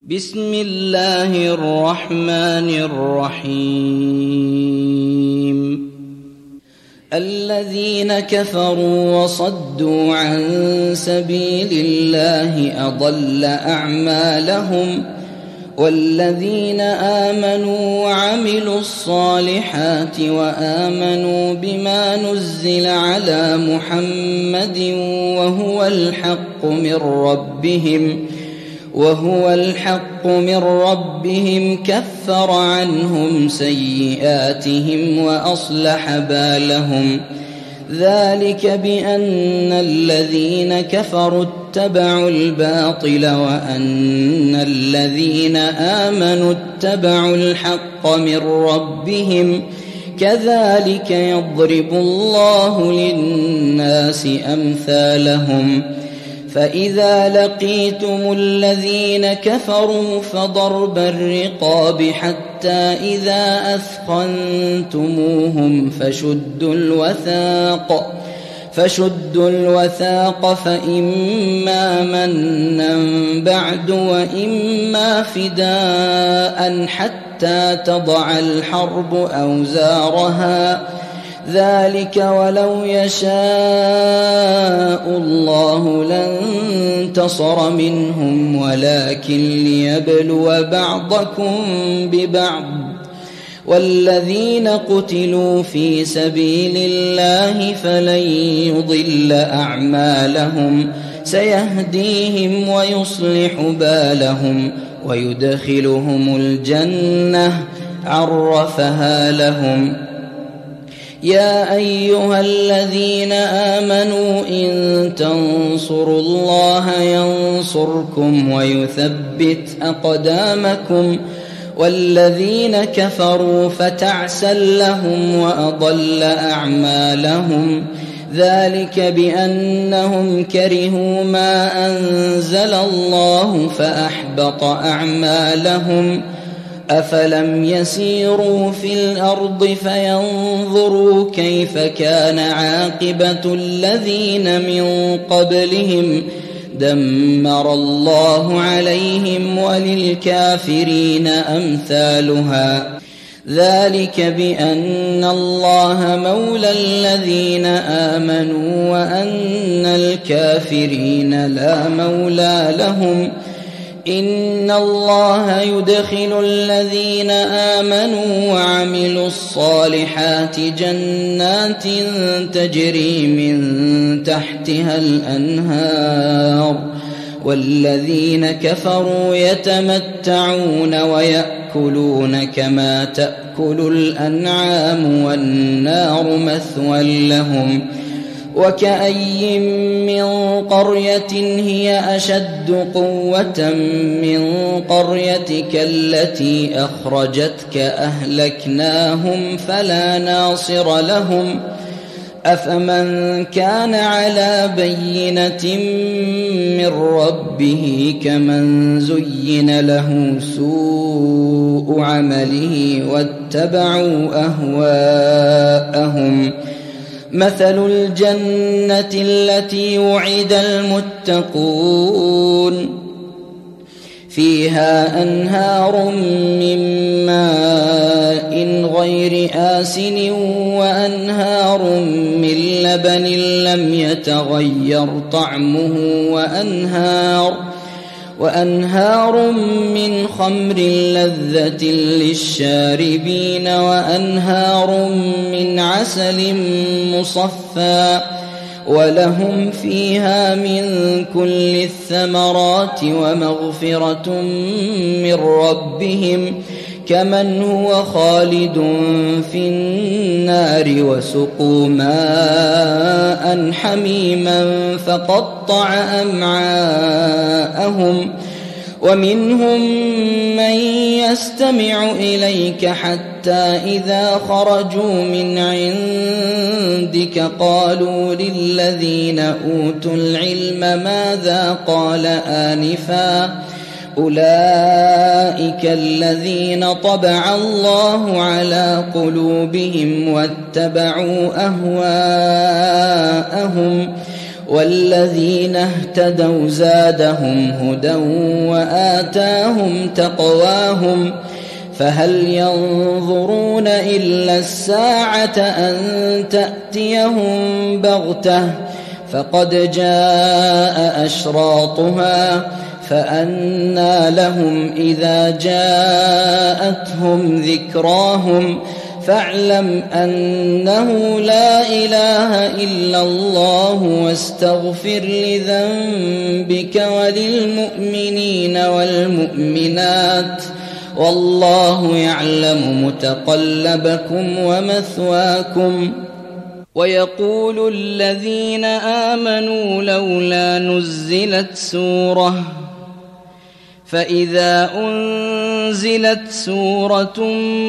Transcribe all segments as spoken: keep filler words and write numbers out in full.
بسم الله الرحمن الرحيم الذين كفروا وصدوا عن سبيل الله أضل أعمالهم والذين آمنوا وعملوا الصالحات وآمنوا بما نزل على محمد وهو الحق من ربهم وهو الحق من ربهم كفر عنهم سيئاتهم وأصلح بالهم ذلك بأن الذين كفروا اتبعوا الباطل وأن الذين آمنوا اتبعوا الحق من ربهم كذلك يضرب الله للناس أمثالهم فإذا لقيتم الذين كفروا فضرب الرقاب حتى إذا أثخنتموهم فشدوا الوثاق فشدوا الوثاق فإما منا بعد وإما فداء حتى تضع الحرب أوزارها ذلك ولو يشاء الله لانتصر منهم ولكن ليبلو بعضكم ببعض والذين قتلوا في سبيل الله فلن يضل أعمالهم سيهديهم ويصلح بالهم ويدخلهم الجنة عرفها لهم يا أيها الذين آمنوا إن تنصروا الله ينصركم ويثبت أقدامكم والذين كفروا فتعسا لهم وأضل أعمالهم ذلك بأنهم كرهوا ما أنزل الله فأحبط أعمالهم أفلم يسيروا في الأرض فينظروا كيف كان عاقبة الذين من قبلهم دمر الله عليهم وللكافرين أمثالها ذلك بأن الله مولى الذين آمنوا وأن الكافرين لا مولى لهم إن الله يدخل الذين آمنوا وعملوا الصالحات جنات تجري من تحتها الأنهار والذين كفروا يتمتعون ويأكلون كما تأكل الأنعام والنار مثوى لهم وكأي من قرية هي أشد قوة من قريتك التي أخرجتك أهلكناهم فلا ناصر لهم أفمن كان على بينة من ربه كمن زين له سوء عمله واتبعوا أهواءهم مثل الجنة التي وعد المتقون فيها أنهار من ماء غير آسن وأنهار من لبن لم يتغير طعمه وأنهار وأنهار من خمر لذة للشاربين وأنهار من عسل مصفى ولهم فيها من كل الثمرات ومغفرة من ربهم كمن هو خالد في النار وسقوا ماء حميما فقطع أمعاءهم ومنهم من يستمع إليك حتى إذا خرجوا من عندك قالوا للذين أوتوا العلم ماذا قال آنفا أولئك الذين طبع الله على قلوبهم واتبعوا أهواءهم والذين اهتدوا زادهم هدى وآتاهم تقواهم فهل ينظرون إلا الساعة أن تأتيهم بغتة فقد جاء أشراطها فأنى لهم إذا جاءتهم ذكراهم فاعلم أنه لا إله إلا الله واستغفر لذنبك وللمؤمنين والمؤمنات والله يعلم متقلبكم ومثواكم. ويقول الذين آمنوا لولا نزلت سورة فإذا أنزلت سورة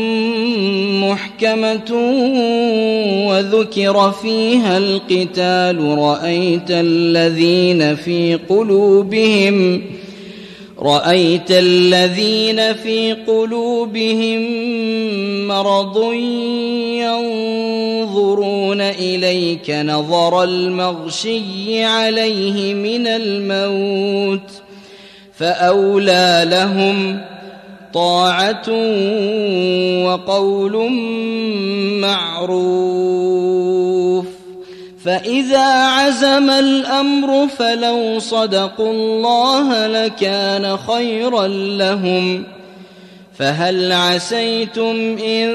محكمة وذكر فيها القتال رأيت الذين في قلوبهم رأيت الذين في قلوبهم مرض ينظرون إليك نظر المغشي عليه من الموت فأولى لهم طاعة وقول معروف. فإذا عزم الأمر فلو صدقوا الله لكان خيرا لهم. فهل عسيتم إن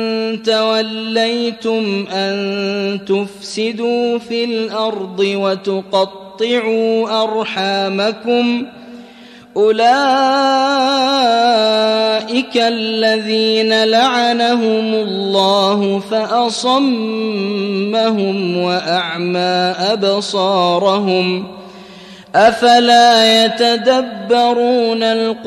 توليتم أن تفسدوا في الأرض وتقطعوا أرحامكم أولئك الذين لعنهم الله فأصمهم وأعمى أبصارهم أفلا يتدبرون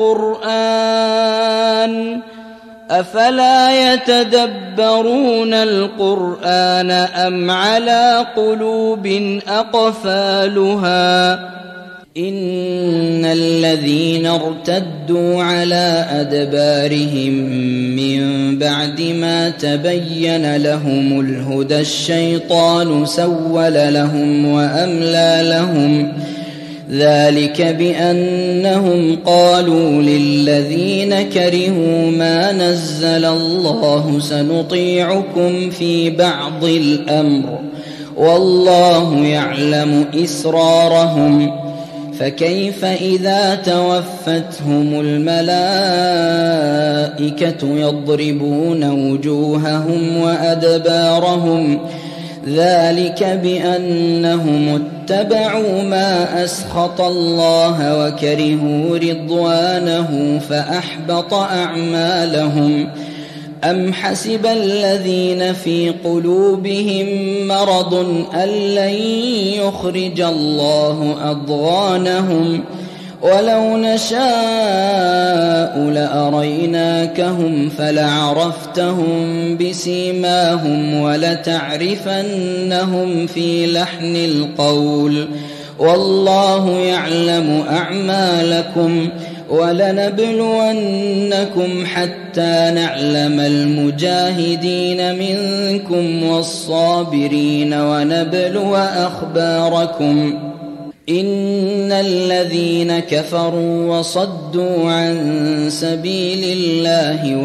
القرآن أفلا يتدبرون القرآن أم على قلوب أقفالها إن الذين ارتدوا على أدبارهم من بعد ما تبين لهم الهدى الشيطان سول لهم وأملى لهم ذلك بأنهم قالوا للذين كرهوا ما نزل الله سنطيعكم في بعض الأمر والله يعلم إسرارهم فكيف إذا توفتهم الملائكة يضربون وجوههم وأدبارهم ذلك بأنهم اتبعوا ما أسخط الله وكرهوا رضوانه فأحبط أعمالهم. أم حسب الذين في قلوبهم مرض أن لن يخرج الله أضغانهم ولو نشاء لأريناكهم فلعرفتهم بسيماهم ولتعرفنهم في لحن القول والله يعلم أعمالكم ولنبلونكم حتى نعلم المجاهدين منكم والصابرين ونبلو أخباركم. إن الذين كفروا وصدوا عن سبيل الله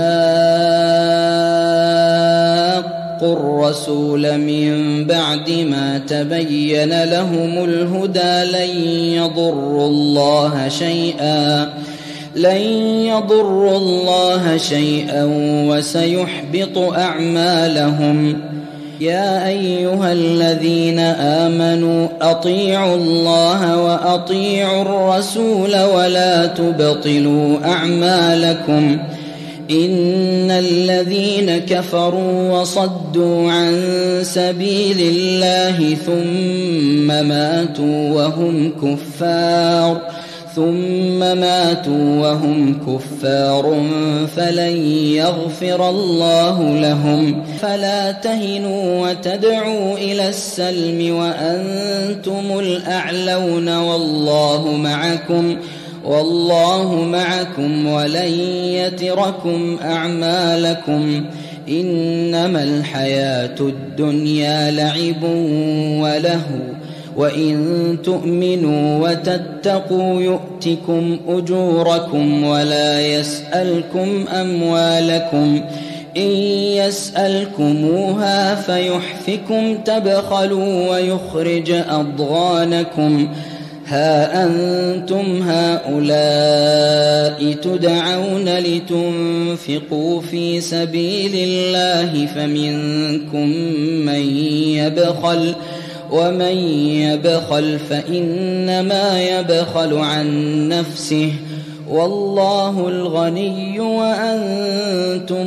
وشاقوا الرسول من بعد ما تبين لهم الهدى لن يضروا الله شيئا لن يضروا الله شيئا وسيحبط أعمالهم. يا أيها الذين آمنوا أطيعوا الله وأطيعوا الرسول ولا تبطلوا أعمالكم. إن الذين كفروا وصدوا عن سبيل الله ثم ماتوا وهم كفار ثم ماتوا وهم كفار فلن يغفر الله لهم. فلا تهنوا وتدعوا إلى السلم وأنتم الأعلون والله معكم والله معكم ولن يتركم أعمالكم. إنما الحياة الدنيا لعب ولهو وإن تؤمنوا وتتقوا يؤتكم أجوركم ولا يسألكم أموالكم إن يسألكموها فيحفكم تبخلوا ويخرج أضغانكم ها أنتم هؤلاء تدعون لتنفقوا في سبيل الله فمنكم من يبخل ومن يبخل فإنما يبخل عن نفسه والله الغني وأنتم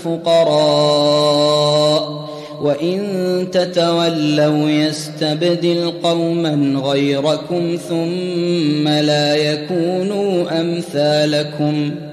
الفقراء وإن تتولوا يستبدل قوما غيركم ثم لا يكونوا أمثالكم